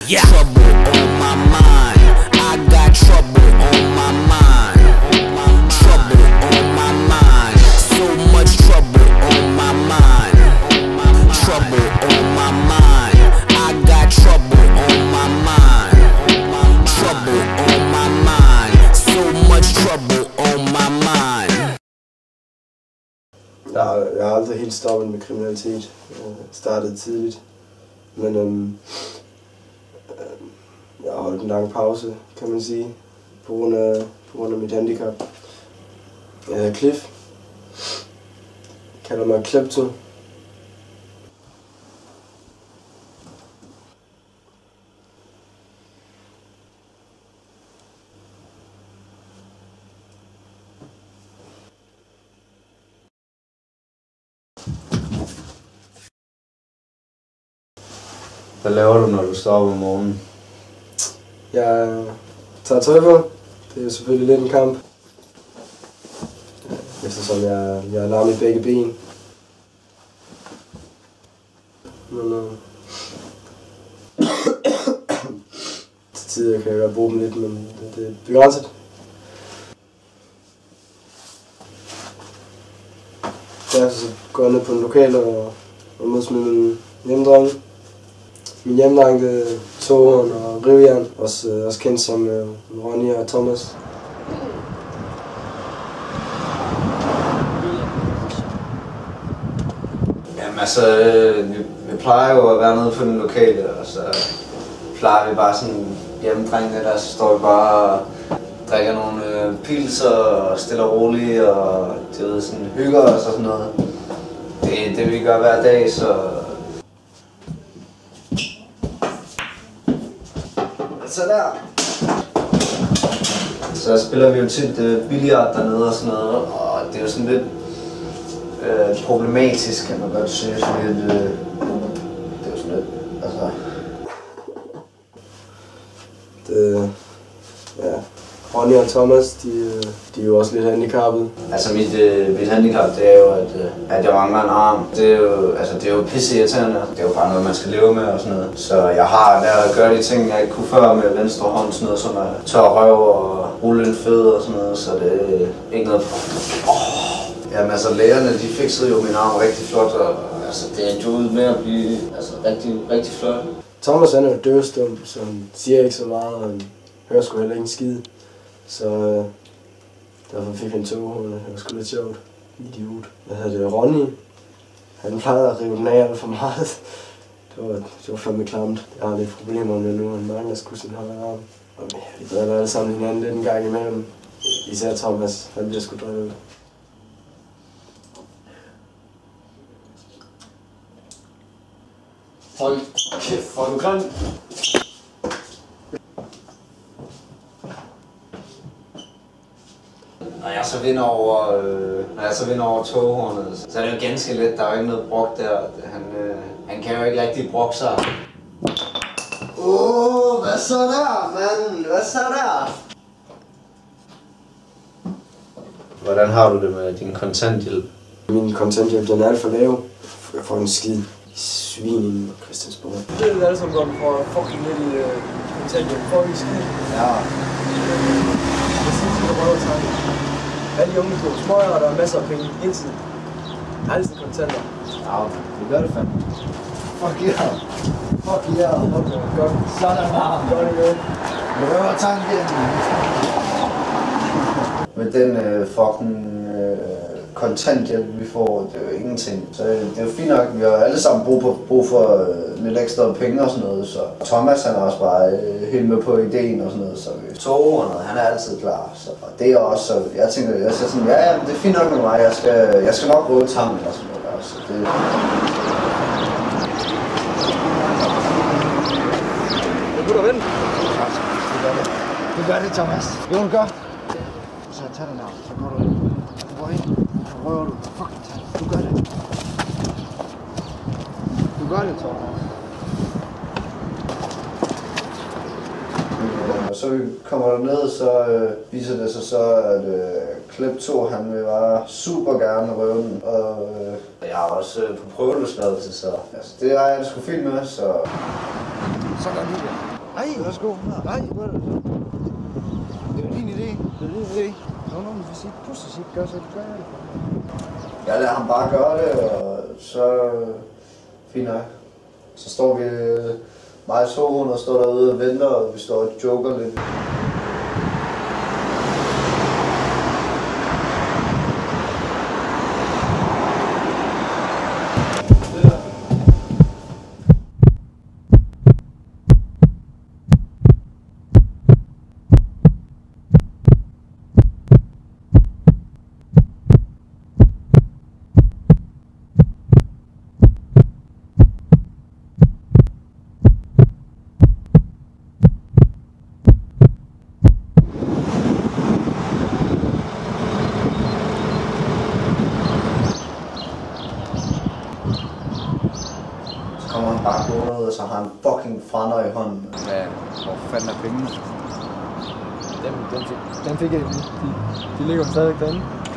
Yeah. Trouble on my mind. I got trouble on my mind. Trouble on my mind. So much trouble on my mind. Trouble on my mind. I got trouble on my mind. Trouble on my mind. So much trouble on my mind. Jeg har aldrig helt stoppet med kriminalitet. Jeg startede tidligt, men jeg har holdt en lang pause, kan man sige, på grund af mit handicap. Jeg hedder Cliff. Jeg kalder mig Klepto. Hvad laver du, når du står op om morgenen? Jeg tager tøj på. Det er selvfølgelig lidt en kamp. Eftersom jeg er lam i begge ben. Men til tider kan jeg godt bruge dem lidt, men det er begrænset. Derfor så går jeg ned på en lokal og mødes med min hjemmedreng. Min hjemmedreng, det er Toren og Rivjern, også kendt som Ronny og Thomas. Jamen altså, vi plejer jo at være nede på den lokale, og så plejer vi bare sådan hjemmedrengene der, så står vi bare og drikker nogle pilser og stille og roligt, og det ved, sådan hygger os og sådan noget. Det vi gør hver dag, så... Så der. Så spiller vi jo tit billard dernede og sådan noget, og det er jo sådan lidt problematisk, kan man godt sige, fordi det er jo sådan lidt, altså... Ronny og Thomas, de er jo også lidt handicappede. Altså mit handicap, det er jo, at jeg mangler en arm. Det er jo pisseirriterende. Det er jo bare noget, man skal leve med og sådan noget. Så jeg har lært at gøre de ting, jeg ikke kunne før med venstre hånd, sådan noget som at tørre røv og rulle en fødder og sådan noget, så det er ikke noget... Jamen altså, lægerne, de fikset jo min arm rigtig flot, og altså, det endte ud med at blive rigtig flot. Thomas han er jo døvstum, så han siger ikke så meget, og han hører sgu heller ikke en skid. Så derfor fik han toghorn, det var sgu lidt sjovt. Idiot. Hvad hedder det? Ronny? Han plejede at rive den af alt for meget. Det var fandme klamt. Jeg har lidt problemer med nu, han mangler sgu sin højre arm. Og vi driller alle sammen hinanden lidt en gang imellem. Især Thomas, han bliver sgu drevet. Hold kæft, hvor er du grim. Når jeg så vinder over toghornet, så er det jo ganske let. Der er jo ikke noget brok der. Han kan jo ikke rigtig brokke sig. Hvad så der, mand? Hvad så der? Hvordan har du det med din kontanthjælp? Min kontanthjælp, den er alt for lav. Jeg får en skid svin i Christiansborg. Det er alle sammen godt for fucking lidt i kontanthjælp. Fucking skid. Ja. Jeg synes, det er rød tanke. Alle de unge på smøger, og der er masser af penge hele tiden. Altid kontanter. Ja, det gør det fandme. Fuck yeah. Fuck yeah. Godt. Sådan bare. Godt igen. Røver tanken. Med den fucking kontanthjælp vi får, det er jo ingenting. Så det er jo fint nok, vi har alle sammen brug for lidt ekstra penge og sådan noget. Så Thomas han er også bare helt med på ideen og sådan noget. Så toghornet, han er altid klar. Så det er også, så jeg tænker, jeg siger sådan, ja, det er fint nok med mig, jeg skal nok råde tangen og sådan noget. Så det... Jeg kunne da vente. Du gør det, Thomas. Jo, du gør. Så tag den her, så går du ind. Du går ind, så røver du. Fucking tag det. Du gør det. Du gør det, Thomas. Og så vi kommer der ned, så viser det sig så, at Klepto, han vil bare super gerne røve den. Og jeg har også på prøveløsladelse, så altså, det er jeg sgu fint med, så... Så gør du det. Nej, værsgo. Nej, hvor er det så? Det er din idé. Det er din idé. Når nogen vil sige, pussy gør, så gør jeg det. Jeg lader ham bare gøre det, og så fint nok. Så står vi mig og Sohn og står derude og venter, og vi står og joker lidt. Så kommer han bare gående ud, og så har han fucking frander i hånden. Ja, hvor fanden er pengene? Dem fik jeg. De ligger jo stadigvæk derinde.